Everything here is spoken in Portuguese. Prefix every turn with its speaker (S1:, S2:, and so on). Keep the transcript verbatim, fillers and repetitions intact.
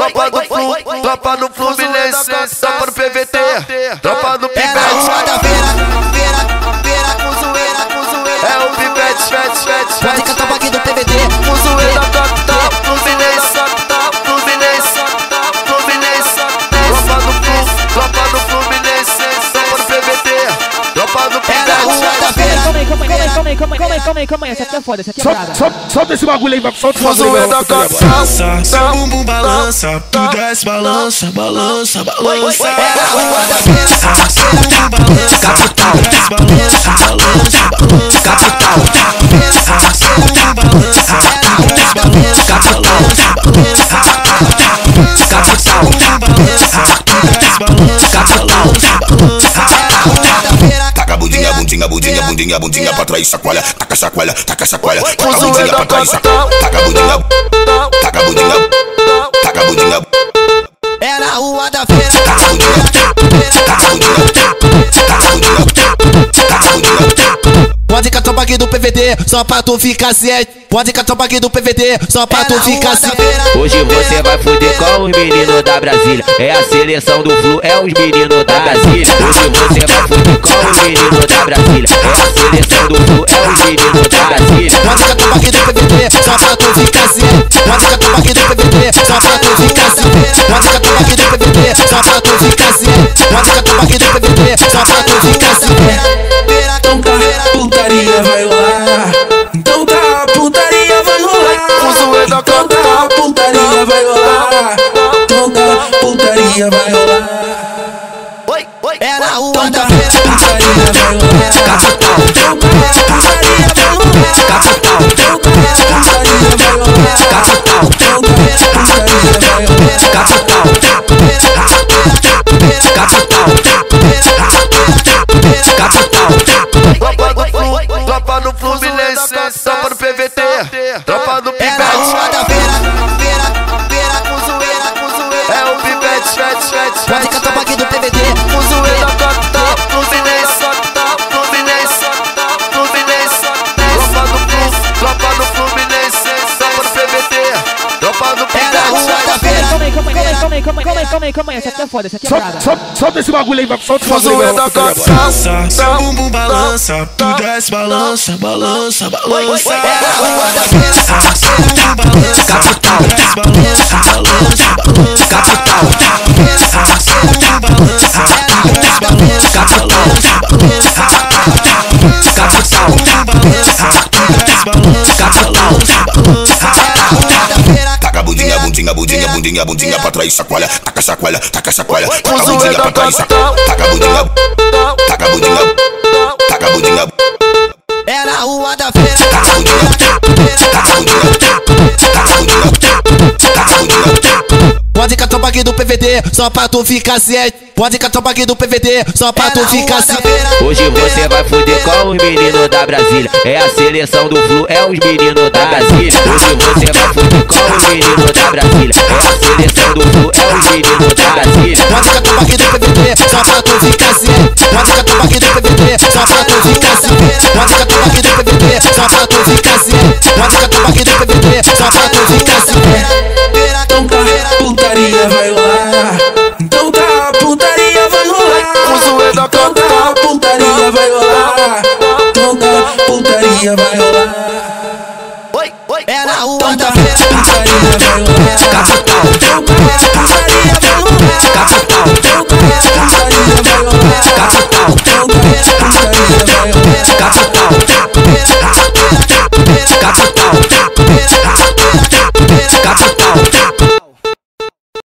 S1: Tropa do Flu, tropa do Fluminense, tropa do P V T, tropa do Pivete.
S2: É na rua da feira, feira, feira com zoeira, com zoeira.
S1: É o Pivete, Fete, Fete,
S2: Pode cantar o bagulho do P V T.
S1: com zoeira capital, Fluminense, Fluminense, Fluminense. Tropa do Flu, tropa do Fluminense, tropa do P V T, tropa do Pivete.
S2: É na rua da feira.
S3: Calma aí, calma aí, calma aí, calma aí, calma aí, calma aí, calma aí, essa aqui é foda, essa aqui é brada.
S4: Solta esse bagulho aí, solta esse
S1: Com
S4: bagulho
S1: zoeira
S4: aí.
S1: capital,
S5: Seu bumbum balança, tu desce, balança, balança, balança.
S2: É na rua da feira.
S5: Seu bumbum balança,
S2: Capital.
S5: tu desce, balança, balança, balança.
S2: Capital.
S5: Seu bumbum balança, tu desce, balança, balança, balança.
S2: Capital.
S6: Taca a bundinha, bundinha, bundinha, bundinha, bundinha pra trás, chacoalha, taca chacoalha, taca chacoalha, taca a bundinha pra trás, taca a bundinha, taca a bundinha, taca a bundinha,
S2: É na rua da feira.
S6: taca a bundinha, taca a bundinha, taca a bundinha, taca a bundinha.
S2: Pode catar o bagulho do P V T, só pra tu ficar ciente. Pode catar o bagulho do P V T, só pra tu ficar ciente.
S7: Hoje você vai fuder com os meninos da Brasília. É a seleção do Flu, é os meninos da Brasília. Hoje você vai fuder com os meninos da Brasília. É a seleção do Flu, é os meninos da Brasília.
S2: Pode catar o bagulho do P V T, só pra tu ficar ciente. Pode catar o bagulho do P V T, só pra tu ficar ciente. Pode catar o bagulho do P V T, só pra tu ficar ciente. Pode catar o bagulho do P V T, só pra tu ficar ciente.
S5: Então tá, putaria vai rolar. Então tá, putaria vai rolar. Então tá, putaria vai rolar. Então tá, putaria vai rolar.
S2: É na rua
S5: Então
S2: da
S5: tá,
S2: feira.
S5: putaria vai rolar.
S2: Capital.
S5: Então tá, putaria vai rolar.
S2: Capital.
S5: Então tá, putaria vai rolar.
S2: Capital.
S5: Então tá, putaria vai rolar.
S2: Capital. Capital.
S1: tropa do Flu, tropa do Fluminense, tropa do P V T, tropa do
S2: É na rua da
S1: Pivete.
S2: feira, feira, feira com zoeira, com zoeira.
S1: É o Pivete, Fete, Fete,
S2: Pode cantar o bagulho do P V T.
S1: com zoeira capital, Fluminense, Fluminense, Fluminense. Tropa do Flu, tropa do Fluminense, tropa do P V T, tropa do
S2: É na rua da
S1: Pivete.
S2: feira.
S3: Calma aí, calma aí, calma aí, calma aí, calma aí, calma aí, calma aí, calma aí, essa aqui é foda, essa aqui é brada.
S4: Solta esse bagulho aí, solta esse
S1: Com
S4: bagulho aí.
S1: zoeira capital,
S5: Seu bumbum balança, tu desce, balança, balança, balança.
S2: É na rua da feira.
S5: Seu bumbum balança,
S2: Capital.
S5: tu desce, balança, balança, balança.
S2: Capital.
S5: Seu bumbum balança, tu desce, balança, balança, balança.
S2: Capital.
S6: Taca a bundinha, bundinha, bundinha, bundinha, bundinha pra trás, chacoalha, taca chacoalha, taca chacoalha, taca a bundinha pra trás, taca a bundinha, taca a bundinha, taca a bundinha,
S2: É na rua da feira.
S6: taca a bundinha, taca a bundinha, taca a bundinha, taca a bundinha.
S2: Pode catar o bagulho do P V T, só pra tu ficar ciente. Pode catar o bagulho do P V T, só pra tu ficar ciente.
S7: Hoje você vai fuder com os meninos da Brasília. É a seleção do Flu, é os meninos da Brasília. Hoje você vai fuder com os meninos da Brasília. É a seleção do Flu, é os meninos da Brasília.
S2: Pode catar o bagulho do P V T, só pra tu ficar ciente. Pode catar o bagulho do P V T, só pra tu ficar ciente. Pode catar o bagulho do P V T, só pra tu ficar ciente. Pode catar o bagulho do P V T, só pra tu ficar ciente.
S5: Então tá, putaria vai rolar. Então tá, putaria vai rolar. Então tá, putaria vai rolar. Então tá, putaria vai rolar.
S2: É na rua
S5: Então
S2: da
S5: tá,
S2: feira.
S5: putaria vai rolar.
S2: Capital.
S5: Então tá, putaria vai rolar.
S2: Capital.
S5: Então tá, putaria